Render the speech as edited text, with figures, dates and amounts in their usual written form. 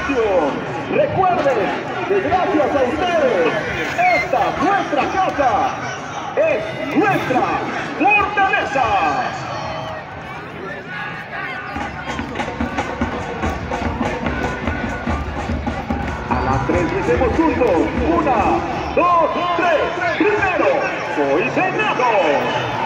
Gimnasio. Recuerden que gracias a ustedes, esta nuestra casa es nuestra fortaleza. A las 3 decimos juntos. 1, 2, 3. Primero, soy Venado.